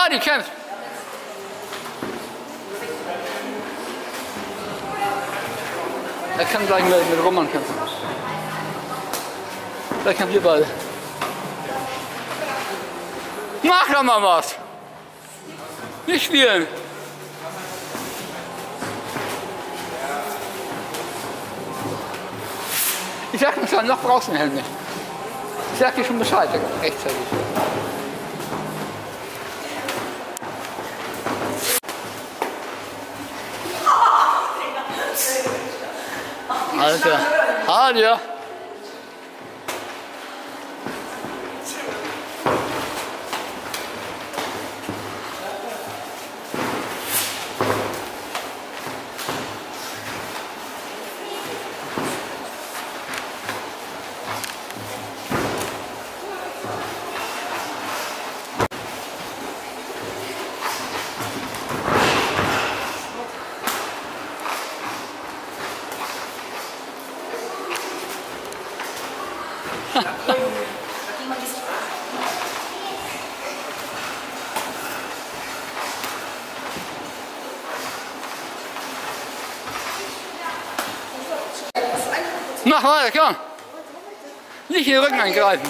Dani kämpft. Er kann gleich mit Roman kämpfen. Vielleicht kämpfen wir beide. Mach doch mal was! Nicht spielen! Ich sag mir schon, noch brauchst du den Helm nicht. Ich sag dir schon Bescheid, rechtzeitig. Alter, hart ja. Mach weiter, komm! Nicht in den Rücken eingreifen!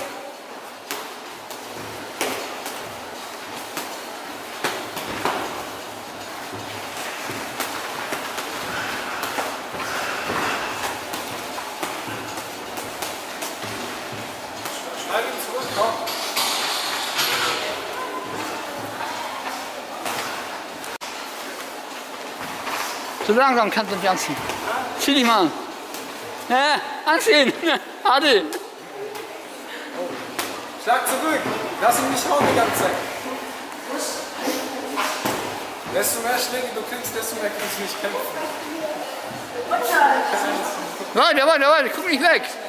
So langsam kannst du nicht anziehen. Zieh dich mal an. Ja, anziehen. Adi. Schlag zurück. Lass ihn nicht hauen die ganze Zeit. Desto mehr Schläge du kriegst, desto mehr kannst du nicht kämpfen. Weiter, weiter, weiter. Guck nicht weg.